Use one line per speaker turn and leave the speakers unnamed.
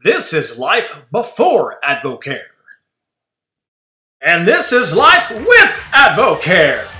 This is life before Advocare. And this is life with Advocare.